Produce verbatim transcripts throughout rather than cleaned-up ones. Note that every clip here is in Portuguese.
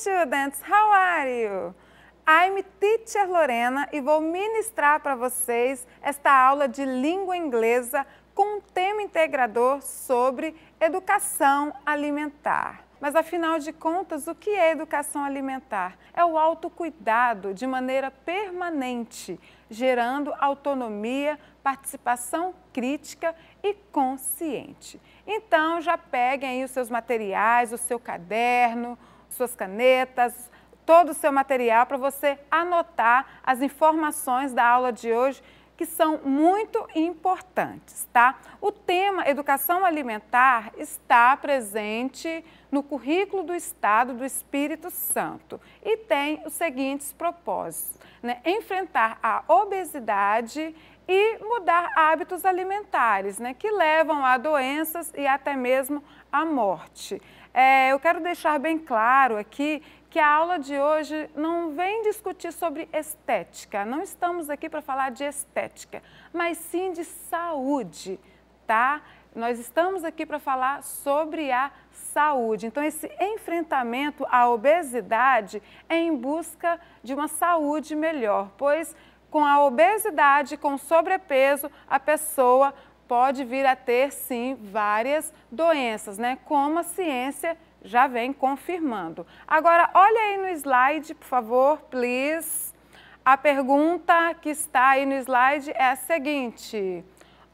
students, how are you? I'm Teacher Lorena e vou ministrar para vocês esta aula de língua inglesa com um tema integrador sobre educação alimentar. Mas afinal de contas, o que é educação alimentar? É o autocuidado de maneira permanente, gerando autonomia, participação crítica e consciente. Então já peguem aí os seus materiais, o seu caderno, suas canetas, todo o seu material para você anotar as informações da aula de hoje, que são muito importantes, tá? O tema Educação Alimentar está presente no currículo do Estado do Espírito Santo e tem os seguintes propósitos, né? Enfrentar a obesidade e mudar hábitos alimentares, né? Que levam a doenças e até mesmo à morte. É, eu quero deixar bem claro aqui que a aula de hoje não vem discutir sobre estética, não estamos aqui para falar de estética, mas sim de saúde, tá? Nós estamos aqui para falar sobre a saúde. Então, esse enfrentamento à obesidade é em busca de uma saúde melhor, pois com a obesidade, com sobrepeso, a pessoa pode vir a ter, sim, várias doenças, né? Como a ciência já vem confirmando. Agora, olha aí no slide, por favor, please. A pergunta que está aí no slide é a seguinte: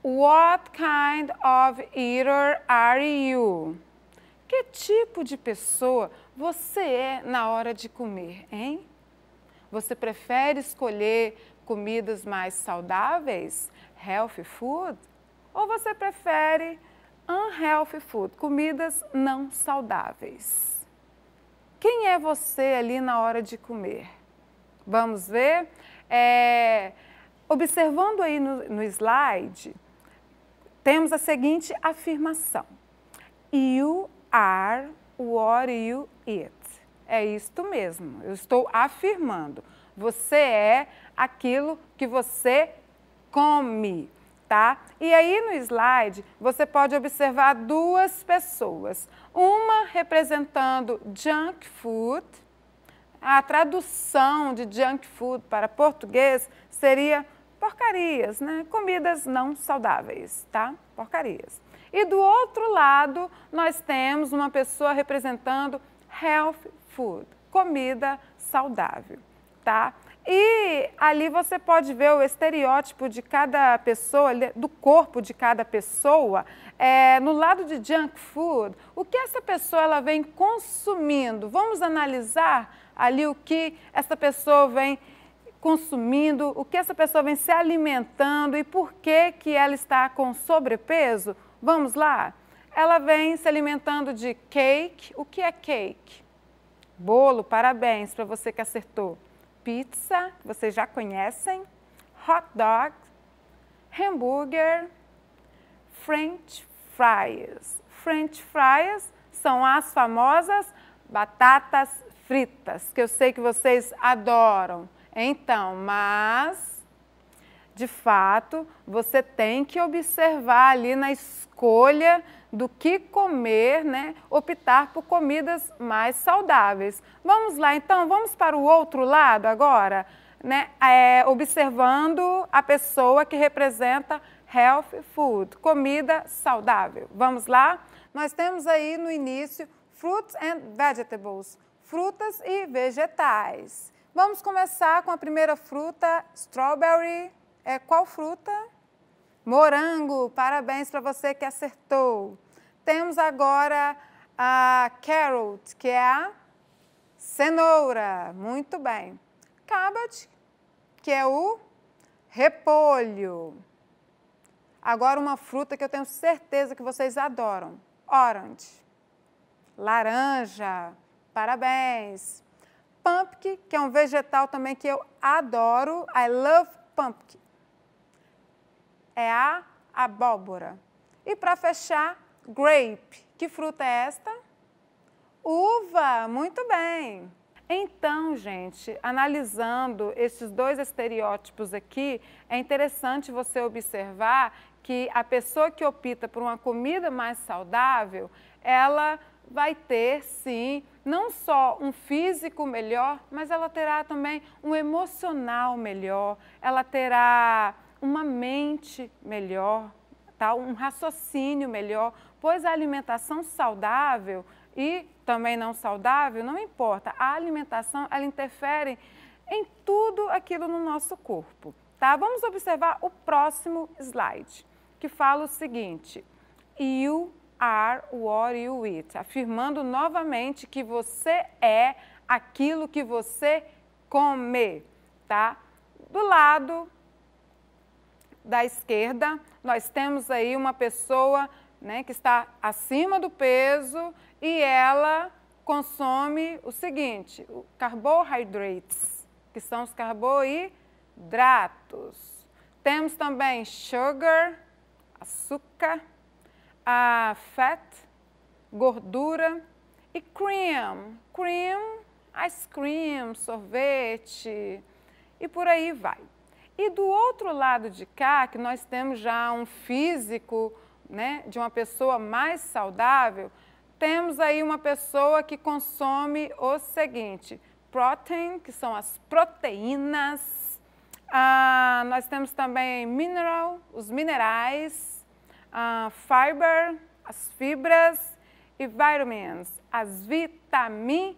What kind of eater are you? Que tipo de pessoa você é na hora de comer, hein? Você prefere escolher comidas mais saudáveis, healthy food? Ou você prefere unhealthy food, comidas não saudáveis? Quem é você ali na hora de comer? Vamos ver? É, observando aí no, no slide, temos a seguinte afirmação: You are what you eat. É isto mesmo, eu estou afirmando. Você é aquilo que você come. Tá? E aí no slide você pode observar duas pessoas, uma representando junk food. A tradução de junk food para português seria porcarias, né? Comidas não saudáveis, tá? Porcarias. E do outro lado nós temos uma pessoa representando healthy food, comida saudável, tá? E ali você pode ver o estereótipo de cada pessoa, do corpo de cada pessoa. É, no lado de junk food, o que essa pessoa ela vem consumindo? Vamos analisar ali o que essa pessoa vem consumindo, o que essa pessoa vem se alimentando e por que que ela está com sobrepeso? Vamos lá? Ela vem se alimentando de cake. O que é cake? Bolo, parabéns para você que acertou. Pizza, vocês já conhecem, hot dog, hambúrguer, french fries. French fries são as famosas batatas fritas, que eu sei que vocês adoram. Então, mas, de fato, você tem que observar ali na escolha do que comer, né? Optar por comidas mais saudáveis. Vamos lá, então, vamos para o outro lado agora, né? É, observando a pessoa que representa healthy food, comida saudável. Vamos lá? Nós temos aí no início fruits and vegetables, frutas e vegetais. Vamos começar com a primeira fruta, strawberry. É qual fruta? Morango, parabéns para você que acertou. Temos agora a carrot, que é a cenoura, muito bem. Cabbage, que é o repolho. Agora uma fruta que eu tenho certeza que vocês adoram, orange, laranja, parabéns. Pumpkin, que é um vegetal também que eu adoro, I love pumpkin. É a abóbora. E para fechar, grape. Que fruta é esta? Uva, muito bem. Então, gente, analisando esses dois estereótipos aqui, é interessante você observar que a pessoa que opta por uma comida mais saudável, ela vai ter, sim, não só um físico melhor, mas ela terá também um emocional melhor, ela terá uma mente melhor, tá? Um raciocínio melhor, pois a alimentação saudável e também não saudável, não importa, a alimentação ela interfere em tudo aquilo no nosso corpo. Tá? Vamos observar o próximo slide, que fala o seguinte: You are what you eat, afirmando novamente que você é aquilo que você come. Tá? Do lado da esquerda, nós temos aí uma pessoa, né, que está acima do peso e ela consome o seguinte, o carbohydrates, que são os carboidratos. Temos também sugar, açúcar, a fat, gordura, e cream, cream, ice cream, sorvete, e por aí vai. E do outro lado de cá, que nós temos já um físico, né, de uma pessoa mais saudável, temos aí uma pessoa que consome o seguinte, protein, que são as proteínas, ah, nós temos também mineral, os minerais, ah, fiber, as fibras, e vitamins, as vitaminas,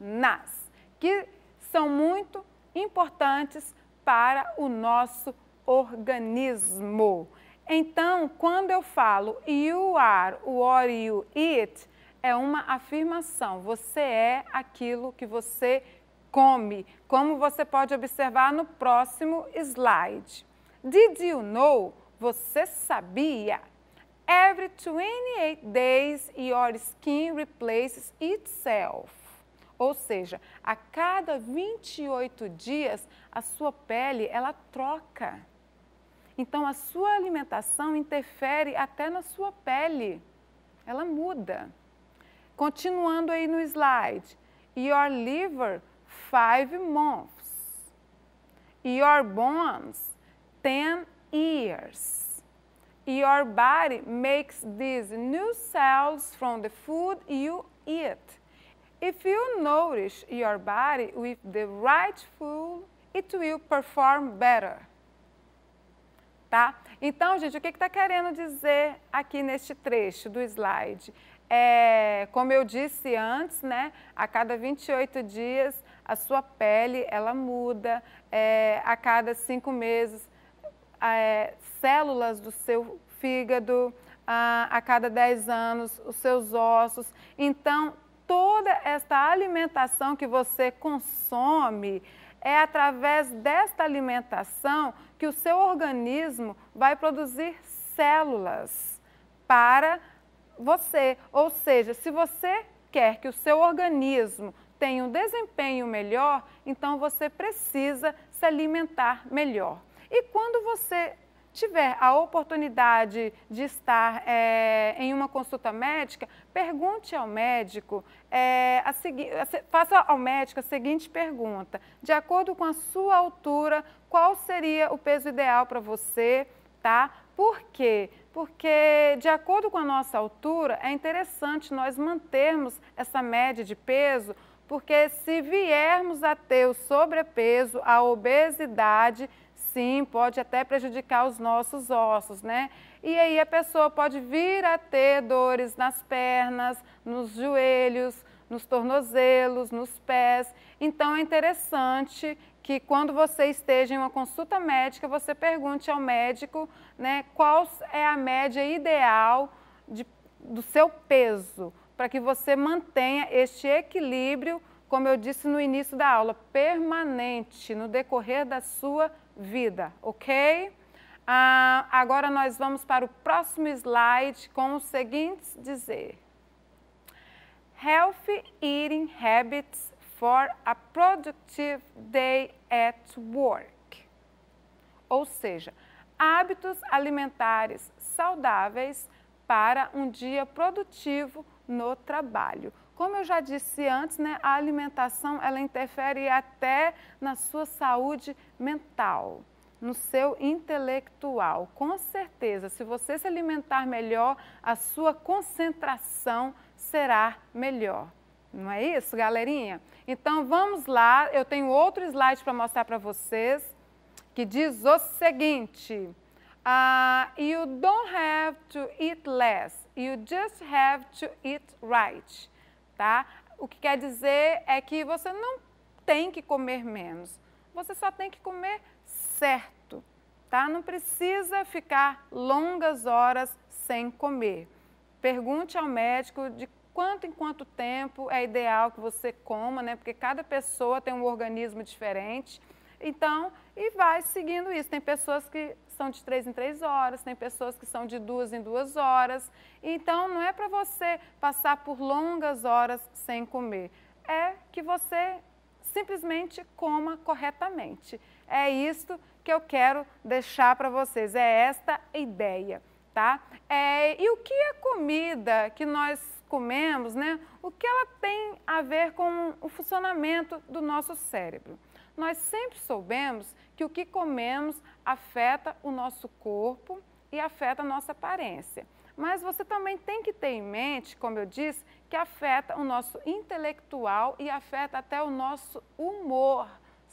que são muito importantes para o nosso organismo. Então, quando eu falo you are what you eat, é uma afirmação. Você é aquilo que você come, como você pode observar no próximo slide. Did you know? Você sabia? Every twenty-eight days, your skin replaces itself. Ou seja, a cada vinte e oito dias, a sua pele, ela troca. Então, a sua alimentação interfere até na sua pele. Ela muda. Continuando aí no slide. Your liver, five months. Your bones, ten years. Your body makes these new cells from the food you eat. If you nourish your body with the right food, it will perform better. Tá? Então, gente, o que está querendo dizer aqui neste trecho do slide? É, como eu disse antes, né, a cada vinte e oito dias a sua pele ela muda, é, a cada cinco meses é, células do seu fígado, a, a cada dez anos os seus ossos. Então, toda esta alimentação que você consome, é através desta alimentação que o seu organismo vai produzir células para você. Ou seja, se você quer que o seu organismo tenha um desempenho melhor, então você precisa se alimentar melhor. E quando você tiver a oportunidade de estar é, em uma consulta médica, pergunte ao médico, é, a segui- a, faça ao médico a seguinte pergunta: de acordo com a sua altura, qual seria o peso ideal para você, tá? Por quê? Porque, de acordo com a nossa altura, é interessante nós mantermos essa média de peso, porque se viermos a ter o sobrepeso, a obesidade, sim, pode até prejudicar os nossos ossos, né? E aí a pessoa pode vir a ter dores nas pernas, nos joelhos, nos tornozelos, nos pés. Então é interessante que quando você esteja em uma consulta médica, você pergunte ao médico, né, qual é a média ideal de, do seu peso, para que você mantenha este equilíbrio, como eu disse no início da aula, permanente no decorrer da sua vida, ok? Ah, agora nós vamos para o próximo slide com os seguintes dizer. Healthy eating habits for a productive day at work. Ou seja, hábitos alimentares saudáveis para um dia produtivo no trabalho. Como eu já disse antes, né, a alimentação ela interfere até na sua saúde mental, no seu intelectual. Com certeza, se você se alimentar melhor, a sua concentração será melhor. Não é isso, galerinha? Então, vamos lá. Eu tenho outro slide para mostrar para vocês, que diz o seguinte. Uh, you don't have to eat less. You just have to eat right. Tá? O que quer dizer é que você não tem que comer menos. Você só tem que comer certo. Tá? Não precisa ficar longas horas sem comer. Pergunte ao médico de quanto em quanto tempo é ideal que você coma, né? Porque cada pessoa tem um organismo diferente. Então, e vai seguindo isso. Tem pessoas que são de três em três horas, tem pessoas que são de duas em duas horas. Então, não é para você passar por longas horas sem comer. É que você simplesmente coma corretamente. É isso que eu quero deixar para vocês, é esta ideia, tá? É, e o que é comida que nós comemos, né? O que ela tem a ver com o funcionamento do nosso cérebro? Nós sempre soubemos que o que comemos afeta o nosso corpo e afeta a nossa aparência. Mas você também tem que ter em mente, como eu disse, que afeta o nosso intelectual e afeta até o nosso humor,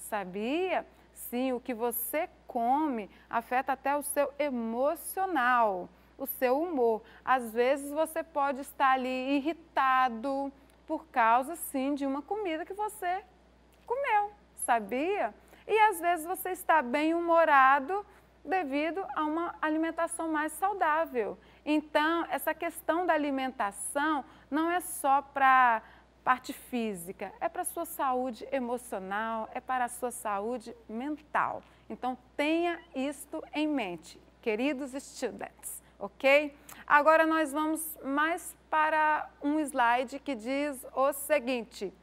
sabia? Sim, o que você come afeta até o seu emocional, o seu humor. Às vezes você pode estar ali irritado por causa, sim, de uma comida que você comeu, sabia? E às vezes você está bem-humorado devido a uma alimentação mais saudável. Então, essa questão da alimentação não é só para parte física, é para a sua saúde emocional, é para a sua saúde mental. Então, tenha isto em mente, queridos students, ok? Agora nós vamos mais para um slide que diz o seguinte: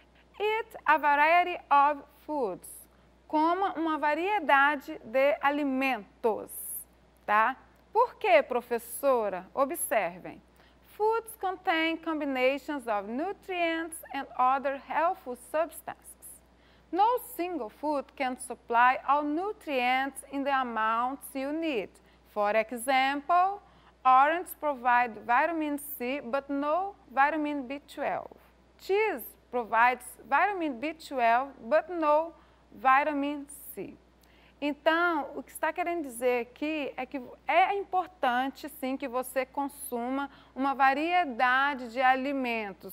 Eat a variety of foods. Coma uma variedade de alimentos, tá? Por quê, professora? Observem. Foods contain combinations of nutrients and other helpful substances. No single food can supply all nutrients in the amounts you need. For example, oranges provide vitamin C, but no vitamin B twelve. Cheese provides vitamin B twelve, but no vitamin C. Então, o que está querendo dizer aqui é que é importante, sim, que você consuma uma variedade de alimentos,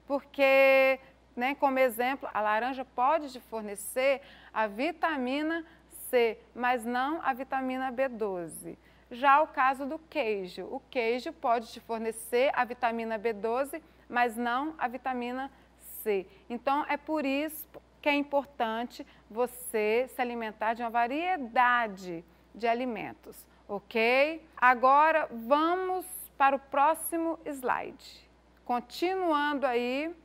porque, né, como exemplo, a laranja pode te fornecer a vitamina C, mas não a vitamina B doze. Já o caso do queijo, o queijo pode te fornecer a vitamina B doze, mas não a vitamina C. Então, é por isso que é importante você se alimentar de uma variedade de alimentos, ok? Agora, vamos para o próximo slide. Continuando aí,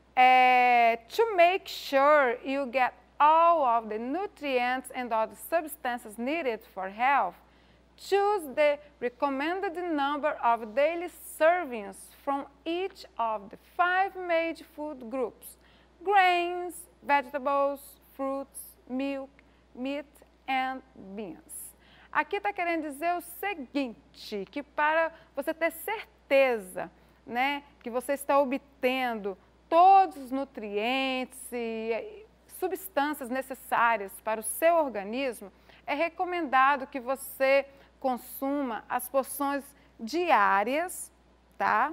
é, to make sure you get all of the nutrients and other substances needed for health, choose the recommended number of daily servings from each of the five major food groups: grains, vegetables, fruits, milk, meat and beans. Aqui está querendo dizer o seguinte, que para você ter certeza, né, que você está obtendo todos os nutrientes e substâncias necessárias para o seu organismo, é recomendado que você consuma as porções diárias, tá?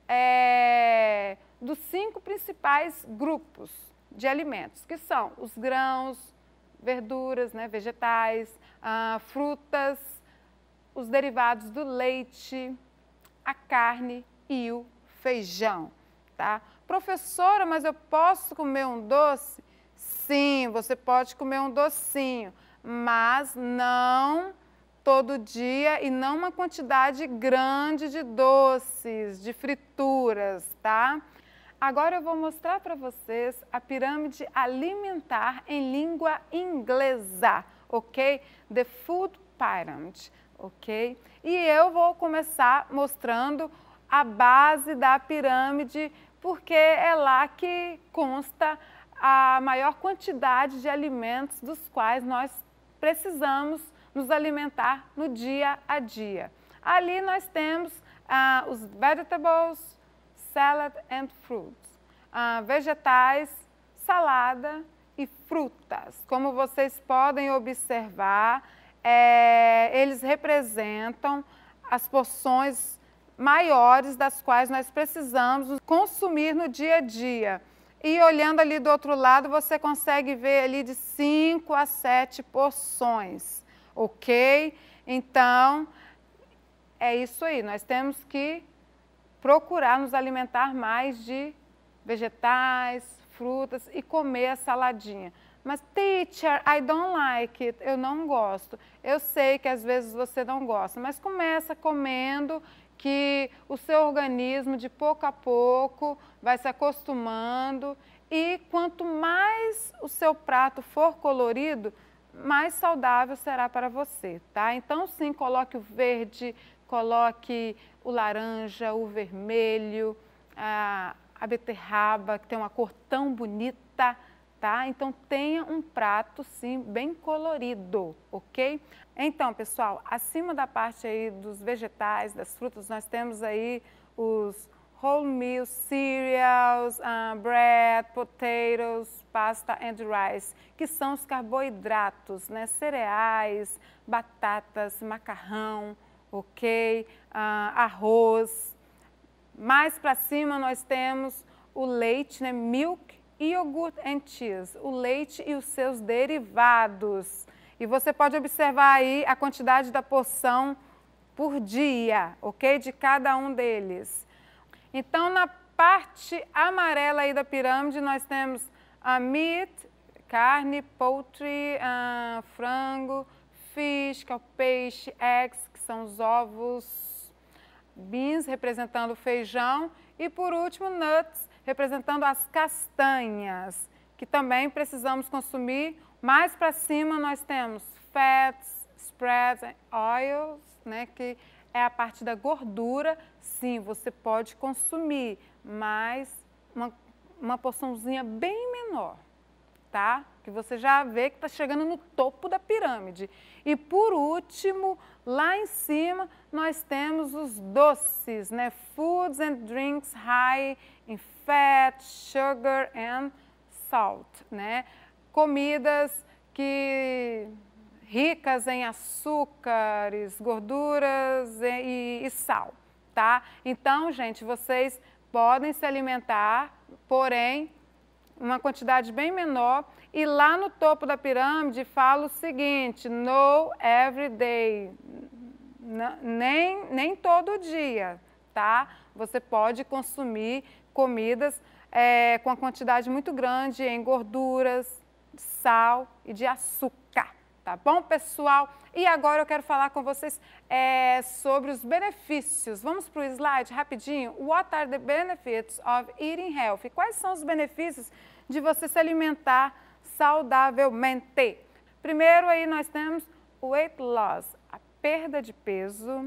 É, dos cinco principais grupos de alimentos, que são os grãos, verduras, né, vegetais, ah, frutas, os derivados do leite, a carne e o feijão, tá? Professora, mas eu posso comer um doce? Sim, você pode comer um docinho, mas não todo dia e não uma quantidade grande de doces, de frituras, tá? Agora eu vou mostrar para vocês a pirâmide alimentar em língua inglesa, ok? The Food Pyramid, ok? E eu vou começar mostrando a base da pirâmide, porque é lá que consta a maior quantidade de alimentos dos quais nós precisamos nos alimentar no dia a dia. Ali nós temos ah, os vegetables, salad and fruits. Uh, vegetais, salada e frutas. Como vocês podem observar, é, eles representam as porções maiores das quais nós precisamos consumir no dia a dia. E olhando ali do outro lado, você consegue ver ali de cinco a sete porções, ok? Então, é isso aí, nós temos que procurar nos alimentar mais de vegetais, frutas e comer a saladinha. Mas, teacher, I don't like it, eu não gosto. Eu sei que às vezes você não gosta, mas começa comendo, que o seu organismo, de pouco a pouco, vai se acostumando. E quanto mais o seu prato for colorido, mais saudável será para você, tá? Então, sim, coloque o verde, coloque o laranja, o vermelho, a, a beterraba, que tem uma cor tão bonita, tá? Então, tenha um prato, sim, bem colorido, ok? Então, pessoal, acima da parte aí dos vegetais, das frutas, nós temos aí os whole meal cereals, uh, bread, potatoes, pasta and rice, que são os carboidratos, né? Cereais, batatas, macarrão, ok? Uh, arroz. Mais para cima nós temos o leite, né? Milk, yogurt and cheese, o leite e os seus derivados. E você pode observar aí a quantidade da porção por dia, ok? De cada um deles. Então, na parte amarela aí da pirâmide, nós temos a meat, carne, poultry, uh, frango, fish, que é o peixe, eggs, que são os ovos, beans, representando o feijão, e por último, nuts, representando as castanhas, que também precisamos consumir. Mais para cima nós temos fats, spreads, oils, né, que é a parte da gordura. Sim, você pode consumir, mas uma, uma porçãozinha bem menor, tá? Que você já vê que está chegando no topo da pirâmide. E por último, lá em cima, nós temos os doces, né? Foods and drinks high in fat, sugar and salt, né? Comidas que ricas em açúcares, gorduras e, e sal, tá? Então, gente, vocês podem se alimentar, porém, uma quantidade bem menor. E lá no topo da pirâmide fala o seguinte, no every day, nem, nem todo dia, tá? Você pode consumir comidas é, com uma quantidade muito grande em gorduras, sal e de açúcar, tá bom, pessoal? E agora eu quero falar com vocês é, sobre os benefícios. Vamos para o slide rapidinho. What are the benefits of eating healthy? Quais são os benefícios de você se alimentar saudavelmente? Primeiro aí nós temos o weight loss, a perda de peso,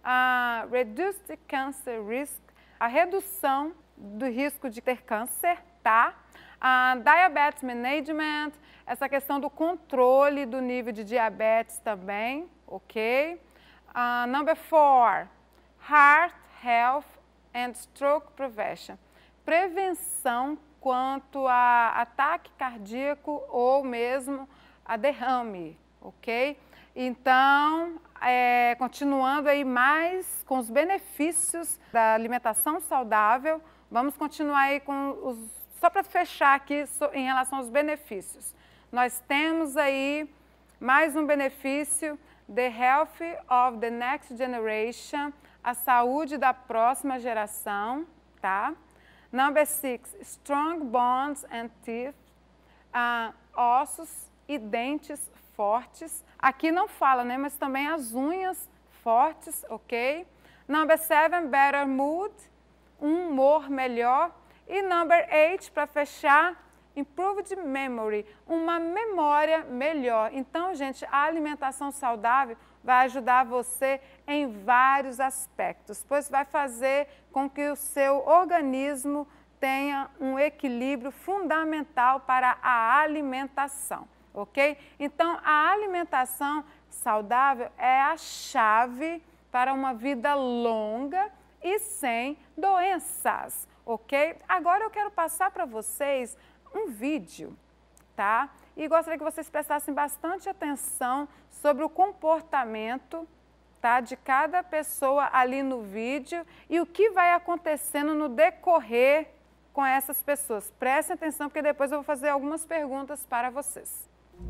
a reduced cancer risk, a redução do risco de ter câncer, tá? A diabetes management, essa questão do controle do nível de diabetes também, ok? Uh, number four, heart health and stroke prevention, prevenção quanto a ataque cardíaco ou mesmo a derrame, ok? Então, é, continuando aí mais com os benefícios da alimentação saudável, vamos continuar aí com os... Só para fechar aqui em relação aos benefícios. Nós temos aí mais um benefício, the health of the next generation, a saúde da próxima geração, tá? Number six, strong bones and teeth, uh, ossos e dentes fortes. Aqui não fala, né? Mas também as unhas fortes, ok? Number seven, better mood, um humor melhor. E number eight, para fechar, improved memory, uma memória melhor. Então, gente, a alimentação saudável vai ajudar você em vários aspectos, pois vai fazer com que o seu organismo tenha um equilíbrio fundamental para a alimentação, ok? Então, a alimentação saudável é a chave para uma vida longa e sem doenças. ok? Agora eu quero passar para vocês um vídeo, tá? E gostaria que vocês prestassem bastante atenção sobre o comportamento, tá, de cada pessoa ali no vídeo e o que vai acontecendo no decorrer com essas pessoas. Prestem atenção porque depois eu vou fazer algumas perguntas para vocês.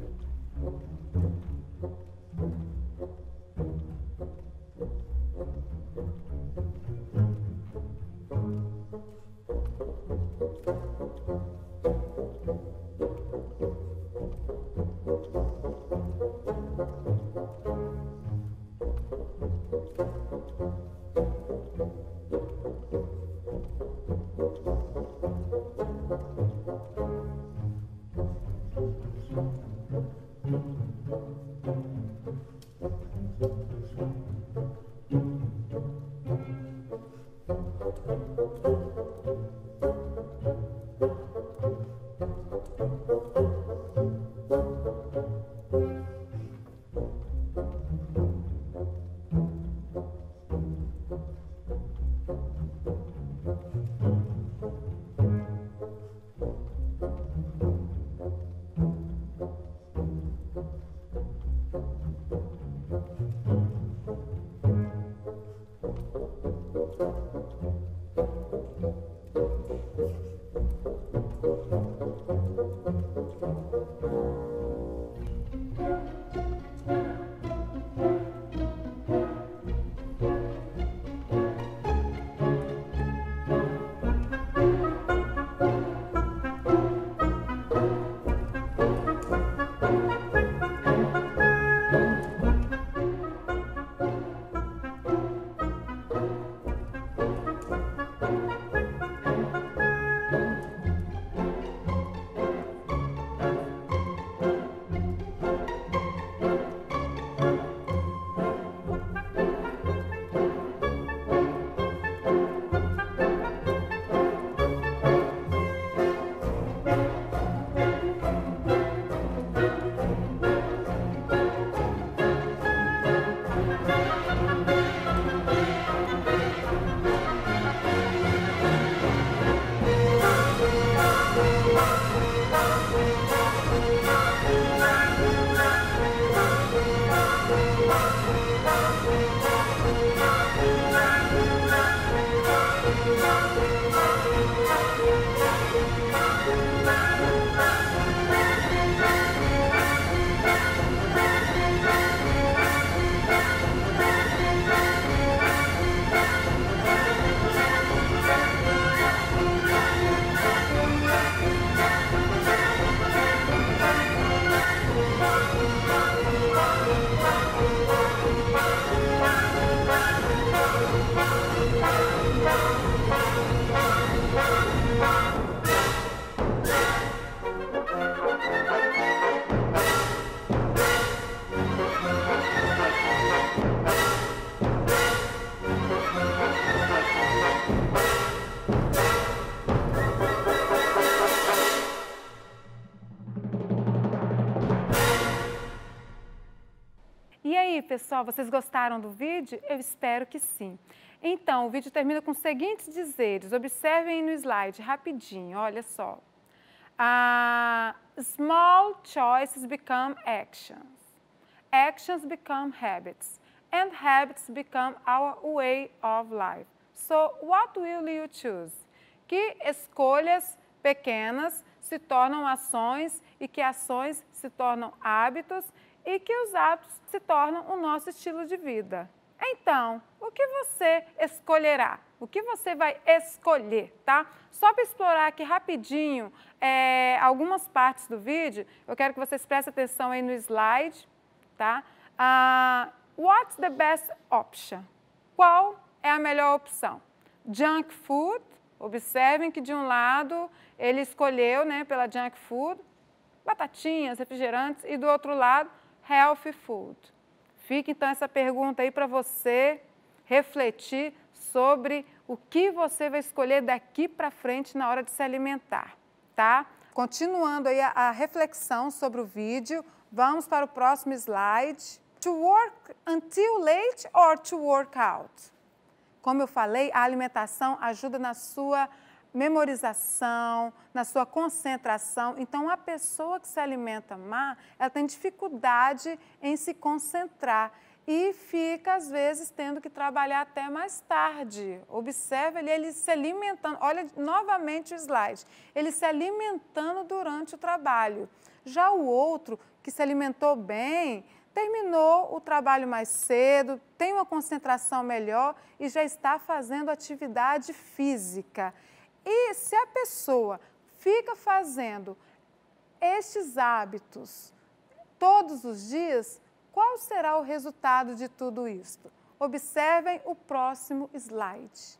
E aí, pessoal, vocês gostaram do vídeo? Eu espero que sim. Então, o vídeo termina com os seguintes dizeres. Observem aí no slide, rapidinho, olha só. Uh, small choices become actions. Actions become habits. And habits become our way of life. So, what will you choose? Que escolhas pequenas se tornam ações e que ações se tornam hábitos e que os hábitos se tornam o nosso estilo de vida. Então, o que você escolherá? O que você vai escolher, tá? Só para explorar aqui rapidinho é, algumas partes do vídeo, eu quero que vocês prestem atenção aí no slide, tá? Uh, what's the best option? Qual é a melhor opção? Junk food, observem que de um lado ele escolheu, né, pela junk food, batatinhas, refrigerantes, e do outro lado, healthy food. Fica então essa pergunta aí para você refletir sobre o que você vai escolher daqui para frente na hora de se alimentar, tá? Continuando aí a, a reflexão sobre o vídeo, vamos para o próximo slide. To work until late or to work out? Como eu falei, a alimentação ajuda na sua memorização, na sua concentração. Então, a pessoa que se alimenta mal, ela tem dificuldade em se concentrar e fica, às vezes, tendo que trabalhar até mais tarde. Observe ele, ele se alimentando, olha novamente o slide, ele se alimentando durante o trabalho. Já o outro, que se alimentou bem, terminou o trabalho mais cedo, tem uma concentração melhor e já está fazendo atividade física. E se a pessoa fica fazendo estes hábitos todos os dias, qual será o resultado de tudo isto? Observem o próximo slide.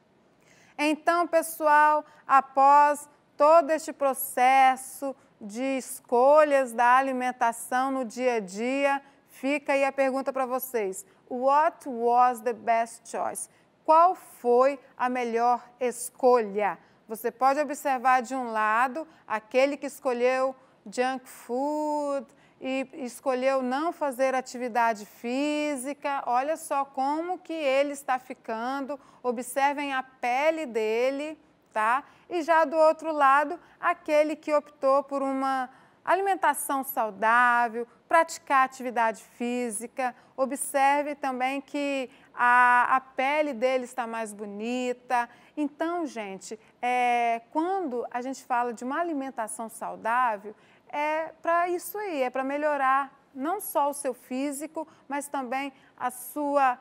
Então, pessoal, após todo este processo de escolhas da alimentação no dia a dia, fica aí a pergunta para vocês. What was the best choice? Qual foi a melhor escolha? Você pode observar de um lado aquele que escolheu junk food e escolheu não fazer atividade física. Olha só como que ele está ficando. Observem a pele dele, tá? E já do outro lado, aquele que optou por uma alimentação saudável, praticar atividade física. Observe também que a, a pele dele está mais bonita. Então, gente, é, quando a gente fala de uma alimentação saudável, é para isso aí, é para melhorar não só o seu físico, mas também a sua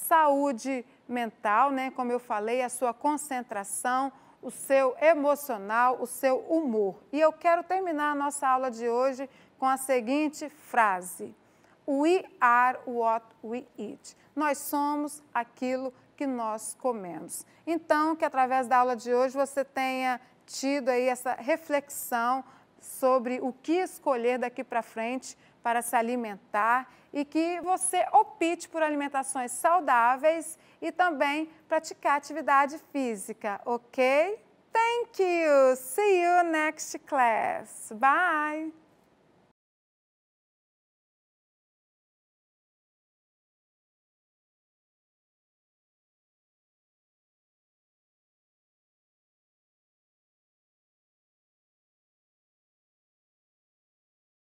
saúde mental, né? Como eu falei, a sua concentração, o seu emocional, o seu humor. E eu quero terminar a nossa aula de hoje com a seguinte frase: We are what we eat. Nós somos aquilo que nós comemos. Então, que através da aula de hoje você tenha tido aí essa reflexão sobre o que escolher daqui para frente para se alimentar e que você opte por alimentações saudáveis e também praticar atividade física, ok? Thank you! See you next class. Bye!